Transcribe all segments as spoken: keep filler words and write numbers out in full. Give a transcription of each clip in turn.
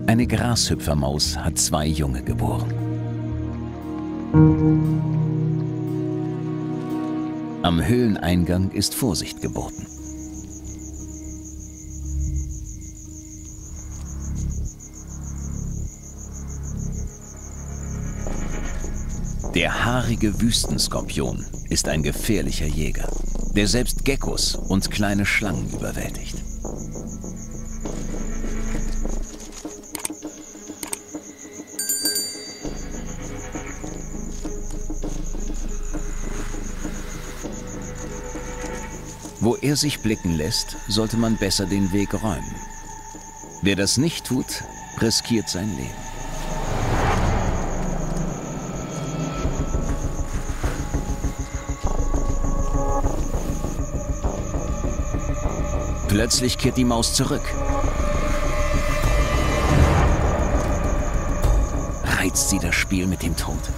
Eine Grashüpfermaus hat zwei Junge geboren. Am Höhleneingang ist Vorsicht geboten. Der haarige Wüstenskorpion ist ein gefährlicher Jäger, der selbst Geckos und kleine Schlangen überwältigt. Wo er sich blicken lässt, sollte man besser den Weg räumen. Wer das nicht tut, riskiert sein Leben. Plötzlich kehrt die Maus zurück. Reizt sie das Spiel mit dem Tod?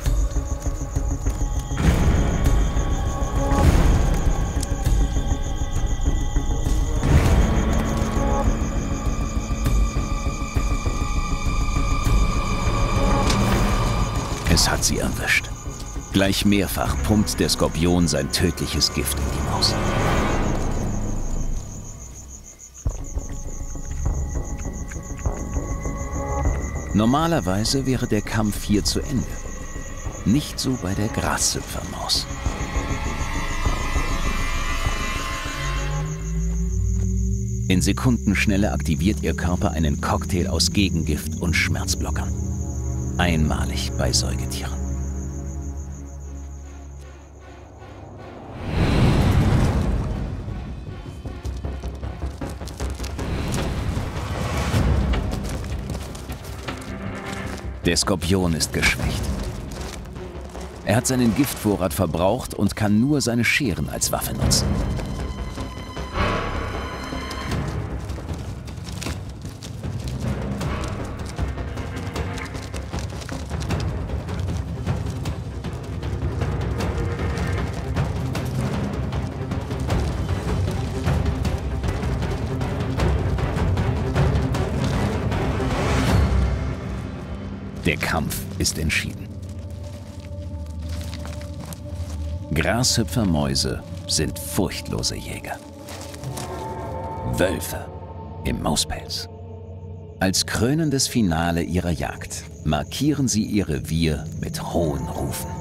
Es hat sie erwischt. Gleich mehrfach pumpt der Skorpion sein tödliches Gift in die Maus. Normalerweise wäre der Kampf hier zu Ende. Nicht so bei der Grashüpfermaus. In Sekundenschnelle aktiviert ihr Körper einen Cocktail aus Gegengift und Schmerzblockern. Einmalig bei Säugetieren. Der Skorpion ist geschwächt. Er hat seinen Giftvorrat verbraucht und kann nur seine Scheren als Waffe nutzen. Der Kampf ist entschieden. Grashüpfermäuse sind furchtlose Jäger. Wölfe im Mauspelz. Als krönendes Finale ihrer Jagd markieren sie ihr Revier mit hohen Rufen.